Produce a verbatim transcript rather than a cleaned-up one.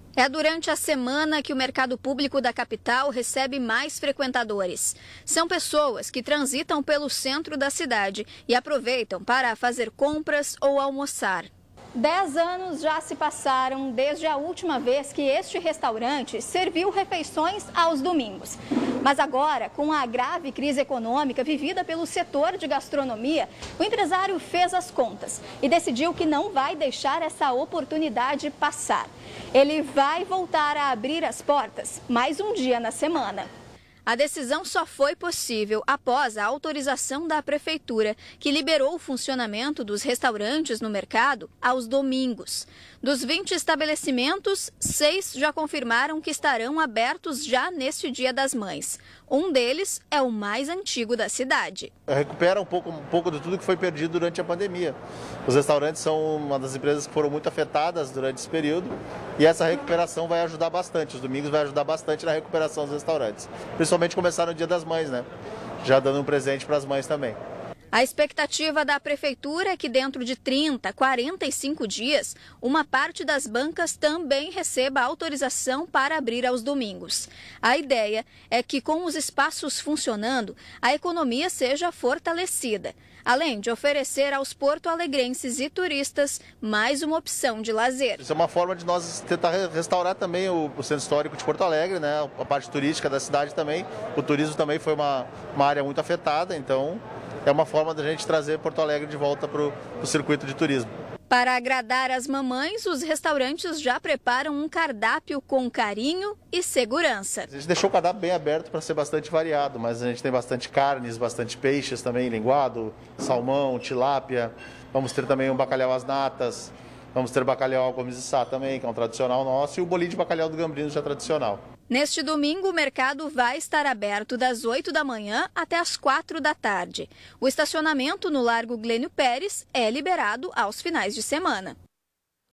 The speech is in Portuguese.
É durante a semana que o mercado público da capital recebe mais frequentadores. São pessoas que transitam pelo centro da cidade e aproveitam para fazer compras ou almoçar. Dez anos já se passaram desde a última vez que este restaurante serviu refeições aos domingos. Mas agora, com a grave crise econômica vivida pelo setor de gastronomia, o empresário fez as contas e decidiu que não vai deixar essa oportunidade passar. Ele vai voltar a abrir as portas mais um dia na semana. A decisão só foi possível após a autorização da Prefeitura, que liberou o funcionamento dos restaurantes no mercado aos domingos. Dos vinte estabelecimentos, seis já confirmaram que estarão abertos já neste Dia das Mães. Um deles é o mais antigo da cidade. Recupera um pouco, um pouco de tudo que foi perdido durante a pandemia. Os restaurantes são uma das empresas que foram muito afetadas durante esse período e essa recuperação vai ajudar bastante. Os domingos vai ajudar bastante na recuperação dos restaurantes. Principalmente começar no Dia das Mães, né? Já dando um presente para as mães também. A expectativa da Prefeitura é que dentro de trinta, quarenta e cinco dias, uma parte das bancas também receba autorização para abrir aos domingos. A ideia é que, com os espaços funcionando, a economia seja fortalecida, além de oferecer aos porto-alegrenses e turistas mais uma opção de lazer. Isso é uma forma de nós tentar restaurar também o, o centro histórico de Porto Alegre, né? A parte turística da cidade também. O turismo também foi uma, uma área muito afetada, então é uma forma da gente trazer Porto Alegre de volta para o circuito de turismo. Para agradar as mamães, os restaurantes já preparam um cardápio com carinho e segurança. A gente deixou o cardápio bem aberto para ser bastante variado, mas a gente tem bastante carnes, bastante peixes também, linguado, salmão, tilápia. Vamos ter também um bacalhau às natas, vamos ter bacalhau ao gomes-de-sá também, que é um tradicional nosso, e o bolinho de bacalhau do Gambrinos já tradicional. Neste domingo, o mercado vai estar aberto das oito da manhã até as quatro da tarde. O estacionamento no Largo Glênio Pérez é liberado aos finais de semana.